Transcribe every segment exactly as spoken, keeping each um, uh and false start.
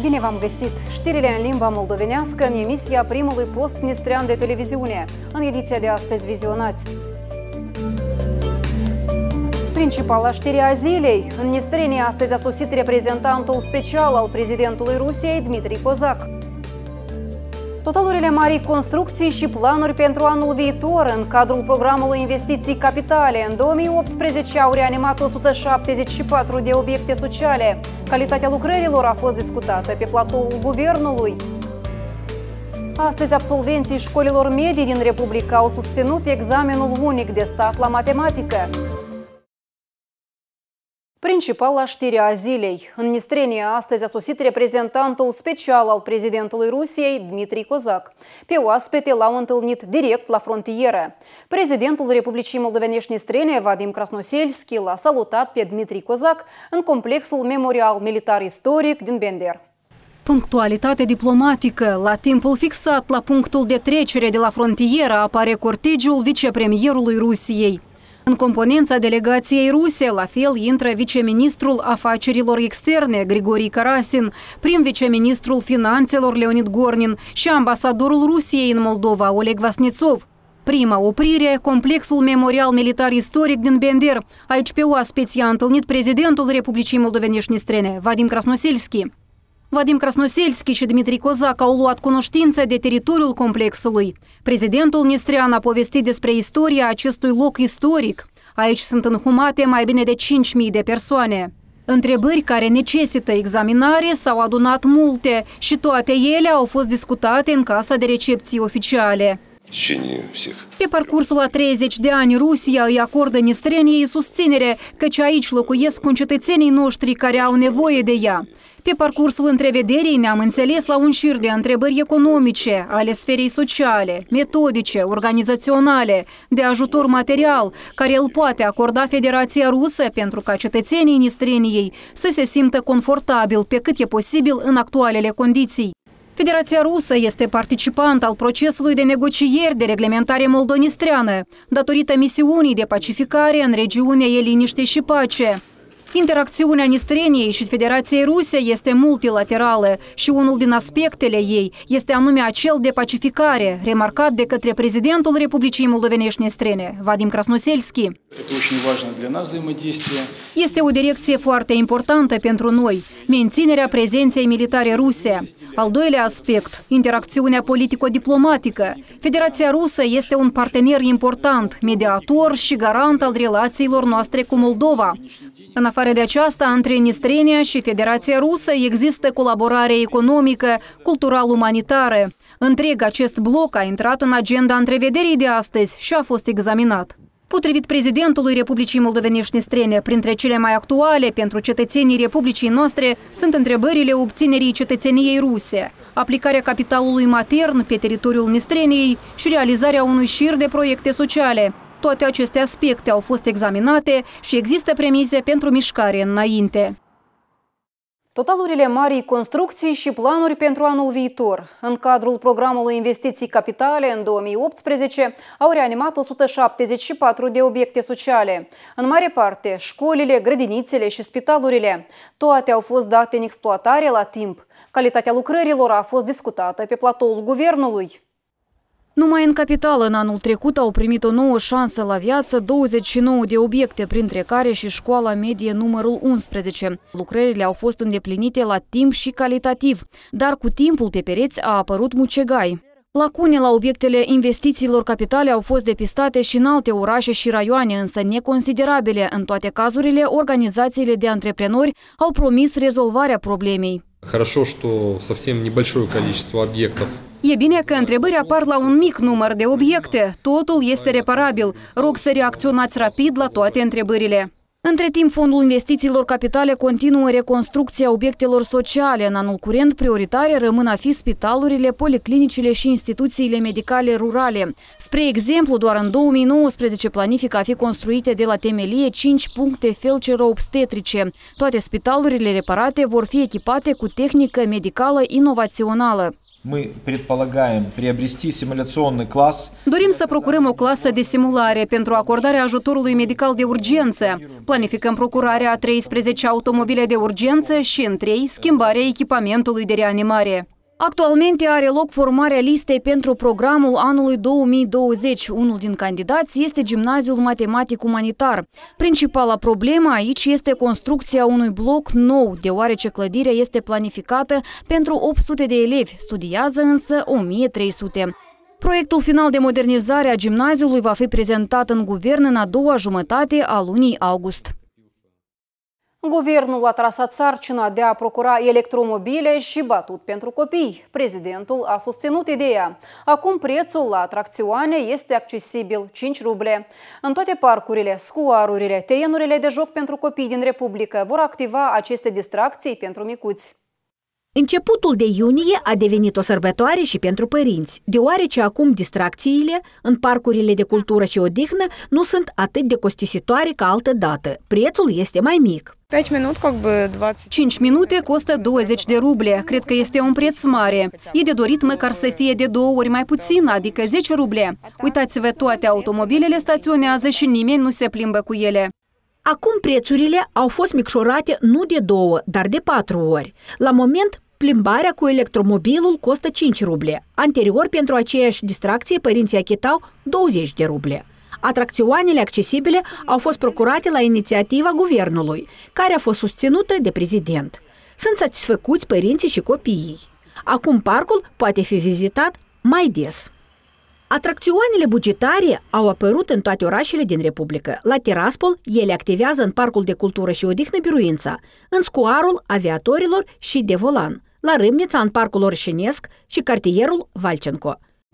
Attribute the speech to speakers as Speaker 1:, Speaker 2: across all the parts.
Speaker 1: Bine v-am găsit! Știrile în limba moldovenească în emisia primului post ministerian de televiziune. În ediția de astăzi vizionați. Principala știre a zilei. În Nistrenie astăzi a sosit reprezentantul special al prezidentului Rusiei, Dmitri Kozak. Totalurile marii construcții și planuri pentru anul viitor în cadrul programului Investiții Capitale. În două mii optsprezece au reanimat o sută șaptezeci și patru de obiecte sociale. Calitatea lucrărilor a fost discutată pe platoul guvernului. Astăzi, absolvenții școlilor medii din Republica au susținut examenul unic de stat la matematică. Principala știre a zilei. În Nistrenie astăzi a sosit reprezentantul special al prezidentului Rusiei, Dmitri Kozak. Pe oaspete l-au întâlnit direct la frontieră. Prezidentul Republicii Moldovenești Nistrenie, Vadim Krasnoselski, l-a salutat pe Dmitri Kozak în complexul memorial militar istoric din Bender. Punctualitate diplomatică. La timpul fixat la punctul de trecere de la frontieră apare cortegiul vicepremierului Rusiei. În componența delegației ruse, la fel, intră viceministrul afacerilor externe, Grigori Karasin, prim-viceministrul finanțelor, Leonid Gornin, și ambasadorul Rusiei în Moldova, Oleg Vasnitsov. Prima oprire, complexul memorial militar istoric din Bender. Aici pe oaspeți a întâlnit prezidentul Republicii Moldovenești Nistrenie, Vadim Krasnoselski. Vadim Krasnoselski și Dmitri Kozak au luat cunoștință de teritoriul complexului. Prezidentul nistrean a povestit despre istoria acestui loc istoric. Aici sunt înhumate mai bine de cinci mii de persoane. Întrebări care necesită examinare s-au adunat multe și toate ele au fost discutate în casa de recepții oficiale. Pe parcursul a treizeci de ani, Rusia îi acordă Nistreniei susținere, căci aici locuiesc concetățenii noștri care au nevoie de ea. Pe parcursul întrevederii ne-am înțeles la un șir de întrebări economice, ale sferei sociale, metodice, organizaționale, de ajutor material, care îl poate acorda Federația Rusă pentru ca cetățenii Nistreniei să se simtă confortabil pe cât e posibil în actualele condiții. Federația Rusă este participant al procesului de negocieri de reglementare moldonistreană, datorită misiunii de pacificare în regiunea E liniște și pace. Interacțiunea Nistreniei și Federației Ruse este multilaterală și unul din aspectele ei este anume acel de pacificare, remarcat de către prezidentul Republicii Moldovenești Nistrenie, Vadim Krasnoselski. Este o direcție foarte importantă pentru noi, menținerea prezenței militare ruse. Al doilea aspect, interacțiunea politico-diplomatică. Federația Rusă este un partener important, mediator și garant al relațiilor noastre cu Moldova. În afară de aceasta, între Nistrenia și Federația Rusă există colaborare economică, cultural-umanitară. Întreg acest bloc a intrat în agenda întrevederii de astăzi și a fost examinat. Potrivit prezidentului Republicii Moldovenești Nistrenie, printre cele mai actuale pentru cetățenii Republicii noastre sunt întrebările obținerii cetățeniei ruse, aplicarea capitalului matern pe teritoriul Nistreniei și realizarea unui șir de proiecte sociale. Toate aceste aspecte au fost examinate și există premise pentru mișcare înainte. Totalurile marii construcții și planuri pentru anul viitor. În cadrul programului Investiții Capitale în două mii optsprezece au reanimat o sută șaptezeci și patru de obiecte sociale. În mare parte, școlile, grădinițele și spitalurile. Toate au fost date în exploatare la timp. Calitatea lucrărilor a fost discutată pe platoul guvernului. Numai în capitală, în anul trecut, au primit o nouă șansă la viață douăzeci și nouă de obiecte, printre care și școala medie numărul unsprezece. Lucrările au fost îndeplinite la timp și calitativ, dar cu timpul pe pereți a apărut mucegai. Lacune la obiectele investițiilor capitale au fost depistate și în alte orașe și raioane, însă neconsiderabile. În toate cazurile, organizațiile de antreprenori au promis rezolvarea problemei.
Speaker 2: Хорошо, что совсем небольшое количество объектов.
Speaker 1: E bine că întrebări apar la un mic număr de obiecte. Totul este reparabil. Rog să reacționați rapid la toate întrebările. Între timp, Fondul Investițiilor Capitale continuă reconstrucția obiectelor sociale. În anul curent, prioritare rămân a fi spitalurile, policlinicile și instituțiile medicale rurale. Spre exemplu, doar în două mii nouăsprezece planifică a fi construite de la temelie cinci puncte felcero-obstetrice. Toate spitalurile reparate vor fi echipate cu tehnică medicală inovațională.
Speaker 3: Мы предполагаем приобрести симуляционный класс.
Speaker 1: Dorim să procurăm o clasă de simulare pentru acordarea ajutorului medical de urgență. Planificăm procurarea a treisprezece automobile de urgență și, în trei, schimbarea echipamentului de reanimare.
Speaker 4: Actualmente are loc formarea listei pentru programul anului două mii douăzeci. Unul din candidați este Gimnaziul Matematic Umanitar. Principala problemă aici este construcția unui bloc nou, deoarece clădirea este planificată pentru opt sute de elevi, studiază însă o mie trei sute. Proiectul final de modernizare a gimnaziului va fi prezentat în guvern în a doua jumătate a lunii august.
Speaker 1: Guvernul a trasat sarcina de a procura electromobile și batut pentru copii. Prezidentul a susținut ideea. Acum prețul la atracțioane este accesibil, cinci ruble. În toate parcurile, scuarurile, terenurile de joc pentru copii din Republică vor activa aceste distracții pentru micuți.
Speaker 5: Începutul de iunie a devenit o sărbătoare și pentru părinți, deoarece acum distracțiile în parcurile de cultură și odihnă nu sunt atât de costisitoare ca altă dată. Prețul este mai mic.
Speaker 1: cinci minute costă douăzeci de ruble. Cred că este un preț mare. E de dorit măcar să fie de două ori mai puțin, adică zece ruble. Uitați-vă, toate automobilele staționează și nimeni nu se plimbă cu ele.
Speaker 5: Acum prețurile au fost micșorate nu de două, dar de patru ori. La moment, plimbarea cu electromobilul costă cinci ruble. Anterior, pentru aceeași distracție, părinții achitau douăzeci de ruble. Atracțioanele accesibile au fost procurate la inițiativa guvernului, care a fost susținută de prezident. Sunt satisfăcuți părinții și copiii. Acum parcul poate fi vizitat mai des. Atracțioanele bugetare au apărut în toate orașele din Republică. La Tiraspol, ele activează în Parcul de Cultură și Odihnă Biruința, în Scuarul Aviatorilor și de Volan, la Râmnița, în Parcul Orșenesc și cartierul Valcenco.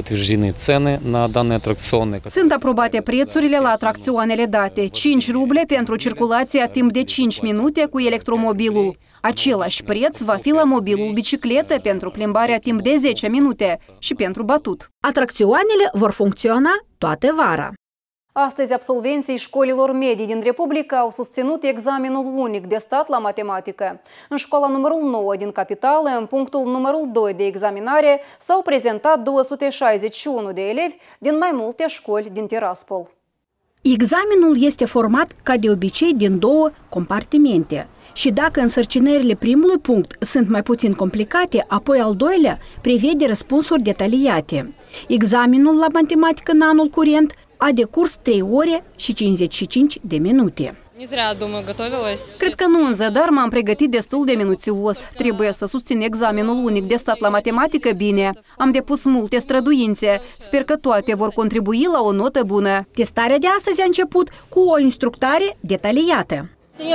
Speaker 1: Sunt aprobate prețurile la atracțioanele date. cinci ruble pentru circulația timp de cinci minute cu electromobilul. Același preț va fi la mobilul bicicletă pentru plimbarea timp de zece minute și pentru batut.
Speaker 5: Atracțioanele vor funcționa toată vara.
Speaker 1: Astăzi, absolvenții școlilor medii din Republică au susținut examenul unic de stat la matematică. În școala numărul nouă din capitală, în punctul numărul doi de examinare, s-au prezentat două sute șaizeci și unu de elevi din mai multe școli din Tiraspol.
Speaker 5: Examenul este format, ca de obicei, din două compartimente. Și dacă însărcinările primului punct sunt mai puțin complicate, apoi al doilea prevede răspunsuri detaliate. Examenul la matematică în anul curent a decurs trei ore și cincizeci și cinci de minute.
Speaker 1: Cred că nu în zadar m-am pregătit destul de minuțios. Trebuie să susțin examenul unic de stat la matematică bine. Am depus multe străduințe. Sper că toate vor contribui la o notă bună.
Speaker 5: Testarea de astăzi a început cu o instructare detaliată.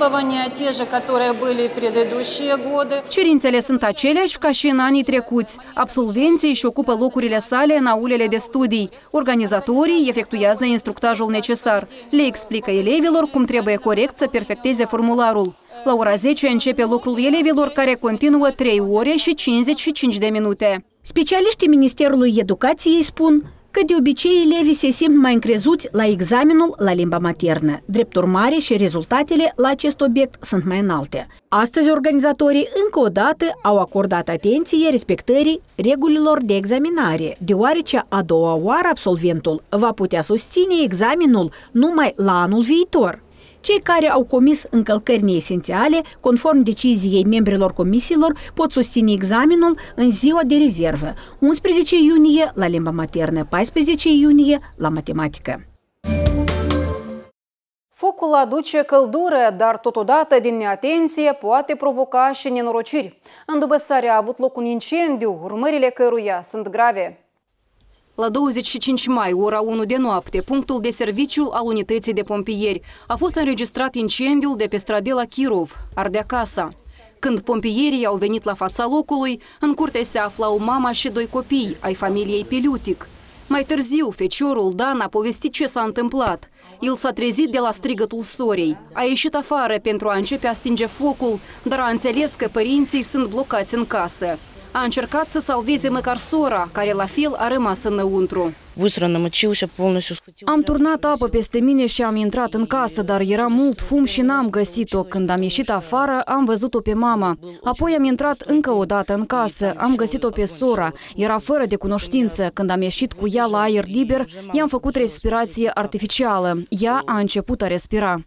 Speaker 1: Cerințele sunt aceleași ca și în anii trecuți. Absolvenții își ocupă locurile sale în aulele de studii. Organizatorii efectuează instructajul necesar. Le explică elevilor cum trebuie corect să perfecteze formularul. La ora zece începe lucrul elevilor, care continuă trei ore și cincizeci și cinci de minute.
Speaker 5: Specialiștii Ministerului Educației spun că de obicei elevii se simt mai încrezuți la examenul la limba maternă. Drept urmare, și rezultatele la acest obiect sunt mai înalte. Astăzi, organizatorii încă o dată au acordat atenție respectării regulilor de examinare, deoarece a doua oară absolventul va putea susține examenul numai la anul viitor. Cei care au comis încălcări neesențiale, conform deciziei membrilor comisiilor, pot susține examenul în ziua de rezervă, unsprezece iunie la limba maternă, paisprezece iunie la matematică.
Speaker 1: Focul aduce căldură, dar totodată din neatenție poate provoca și nenorociri. În Dubăsare a avut loc un incendiu, urmările căruia sunt grave. La douăzeci și cinci mai, ora unu de noapte, punctul de serviciu al unității de pompieri, a fost înregistrat incendiul de pe Stradela Kirov, ardea casa. Când pompierii au venit la fața locului, în curte se aflau mama și doi copii ai familiei Peliutic. Mai târziu, feciorul Dan a povestit ce s-a întâmplat. El s-a trezit de la strigătul sorei, a ieșit afară pentru a începe a stinge focul, dar a înțeles că părinții sunt blocați în casă. A încercat să salveze măcar sora, care la fel a rămas înăuntru.
Speaker 6: bыстro namăciușa полностью scutiu.
Speaker 4: Am turnat apă peste mine și am intrat în casă, dar era mult fum și n-am găsit-o. Când am ieșit afară, am văzut-o pe mama. Apoi am intrat încă o dată în casă, am găsit-o pe sora. Era fără de cunoștință. Când am ieșit cu ea la aer liber, i-am făcut respirație artificială. Ea a început a respira.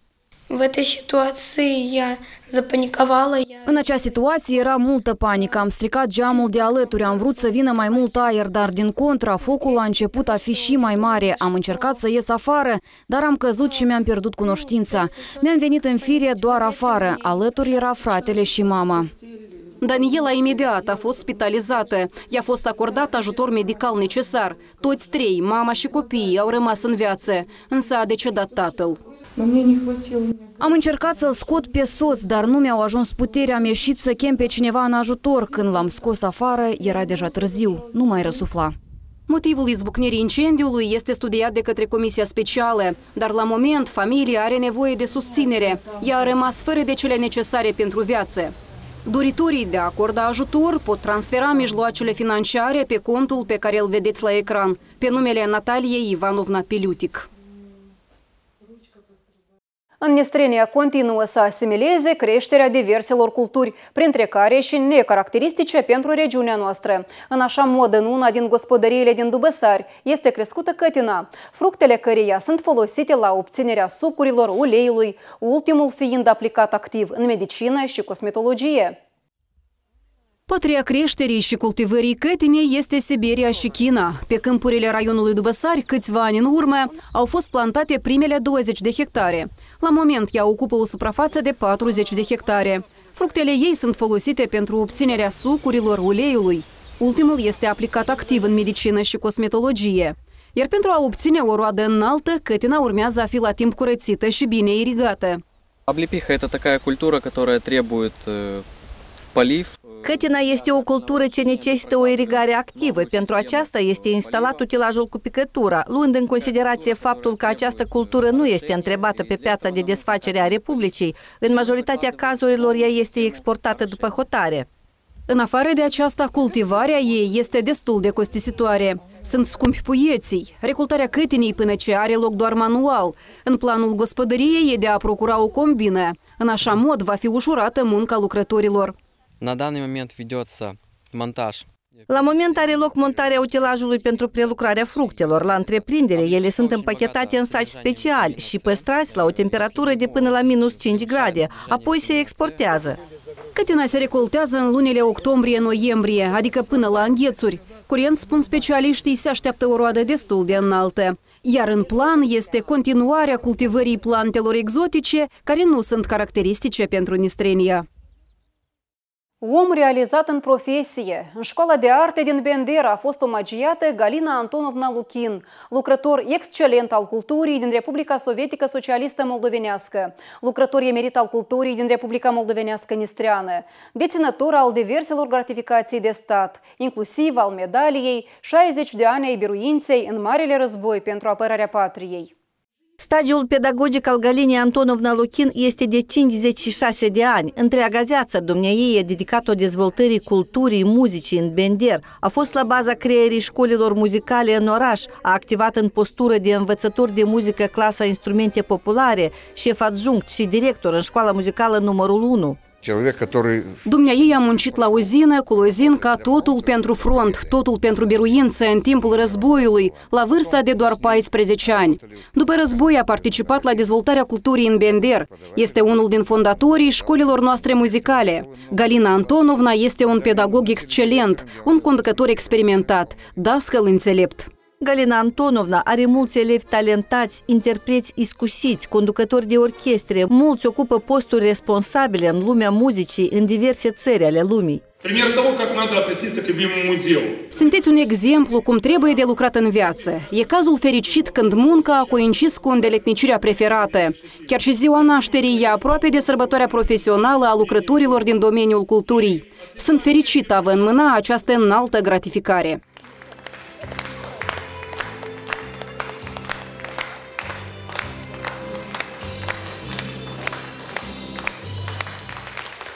Speaker 4: În acea situație era multă panică. Am stricat geamul de alături, am vrut să vină mai mult aer, dar din contra, focul a început a fi și mai mare. Am încercat să ies afară, dar am căzut și mi-am pierdut cunoștința. Mi-am venit în fire doar afară. Alături era fratele și mama.
Speaker 1: Daniela imediat a fost spitalizată. I-a fost acordat ajutor medical necesar. Toți trei, mama și copiii, au rămas în viață, însă a decedat tatăl.
Speaker 4: Am încercat să-l scot pe soț, dar nu mi-au ajuns puterea. Am ieșit să chem pe cineva în ajutor. Când l-am scos afară, era deja târziu. Nu mai răsufla.
Speaker 1: Motivul izbucnirii incendiului este studiat de către Comisia Specială, dar la moment familia are nevoie de susținere. Ea a rămas fără de cele necesare pentru viață. Doritorii de a acorda ajutor pot transfera mijloacele financiare pe contul pe care îl vedeți la ecran, pe numele Nataliei Ivanovna Piliutic. Înnestrenia continuă să asimileze creșterea diverselor culturi, printre care și necaracteristice pentru regiunea noastră. În așa mod, în una din gospodăriile din Dubăsari este crescută cătina, fructele căreia sunt folosite la obținerea sucurilor, uleiului, ultimul fiind aplicat activ în medicină și cosmetologie. Patria creșterii și cultivării cătinei este Siberia și China. Pe câmpurile raionului Dubăsari, câțiva ani în urmă, au fost plantate primele douăzeci de hectare. La moment, ea ocupă o suprafață de patruzeci de hectare. Fructele ei sunt folosite pentru obținerea sucurilor, uleiului. Ultimul este aplicat activ în medicină și cosmetologie. Iar pentru a obține o roadă înaltă, cătina urmează a fi la timp curățită și bine irigată.
Speaker 7: Облепиха – это такая культура, которая требует полив.
Speaker 8: Cătina este o cultură ce necesită o irigare activă. Pentru aceasta este instalat utilajul cu picătura, luând în considerație faptul că această cultură nu este întrebată pe piața de desfacere a Republicii. În majoritatea cazurilor ea este exportată după hotare.
Speaker 1: În afară de aceasta, cultivarea ei este destul de costisitoare. Sunt scumpi puieții. Recoltarea cătinii până ce are loc doar manual. În planul gospodăriei e de a procura o combină. În așa mod va fi ușurată munca lucrătorilor.
Speaker 7: На данный момент ведется монтаж.
Speaker 8: La moment are loc montarea utilajului pentru prelucrarea fructelor. La întreprindere, ele sunt împachetate în saci speciali și păstrați la o temperatură de până la minus cinci grade, apoi se exportează.
Speaker 1: Cătina se recoltează în lunile octombrie-noiembrie, adică până la înghețuri. Curent, spun specialiștii, se așteaptă o roadă destul de înaltă. Iar în plan este continuarea cultivării plantelor exotice, care nu sunt caracteristice pentru Nistrenia. Om realizat în profesie. În școala de arte din Bender a fost omagiată Galina Antonovna Lukin, lucrător excelent al culturii din Republica Sovietică Socialistă Moldovenească, lucrător emerit al culturii din Republica Moldovenească Nistreană, deținător al diverselor gratificații de stat, inclusiv al medaliei șaizeci de ani ai biruinței în Marele Război pentru apărarea patriei.
Speaker 8: Stagiul pedagogic al Galinei Antonovna Lukin este de cincizeci și șase de ani. Întreaga viață dumneaei e dedicat-o dezvoltării culturii, muzicii în Bender. A fost la baza creierii școlilor muzicale în oraș, a activat în postură de învățător de muzică clasa instrumente populare, șef adjunct și director în școala muzicală numărul unu.
Speaker 1: Dumneaei a muncit la uzină cu lozinca totul pentru front, totul pentru biruință în timpul războiului, la vârsta de doar paisprezece ani. După război a participat la dezvoltarea culturii în Bender. Este unul din fondatorii școlilor noastre muzicale. Galina Antonovna este un pedagog excelent, un conducător experimentat, dascăl înțelept.
Speaker 8: Galina Antonovna are mulți elevi talentați, interpreți iscusiți, conducători de orchestre, mulți ocupă posturi responsabile în lumea muzicii în diverse țări ale lumii.
Speaker 1: Sunteți un exemplu cum trebuie de lucrat în viață. E cazul fericit când munca a coincis cu îndeletnicirea preferată. Chiar și ziua nașterii e aproape de sărbătoarea profesională a lucrătorilor din domeniul culturii. Sunt fericit având în mâna această înaltă gratificare.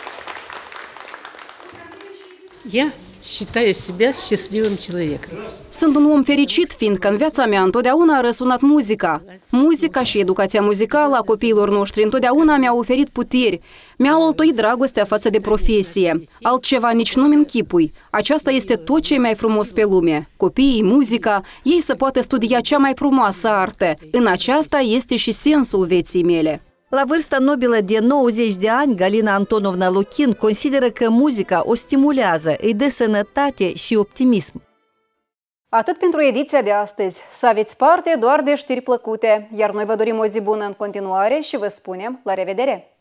Speaker 9: Я считаю себя счастливым человеком.
Speaker 1: Sunt un om fericit, fiindcă în viața mea întotdeauna a răsunat muzica. Muzica și educația muzicală a copiilor noștri întotdeauna mi-au oferit puteri. Mi-au altoit dragostea față de profesie. Altceva nici nu-mi închipui. Aceasta este tot ce e mai frumos pe lume. Copiii, muzica, ei să poată studia cea mai frumoasă artă. În aceasta este și sensul vieții mele.
Speaker 8: La vârsta nobilă de nouăzeci de ani, Galina Antonovna Lochin consideră că muzica o stimulează, îi dă sănătate și optimism.
Speaker 1: Atât pentru ediția de astăzi. Să aveți parte doar de știri plăcute, iar noi vă dorim o zi bună în continuare și vă spunem la revedere!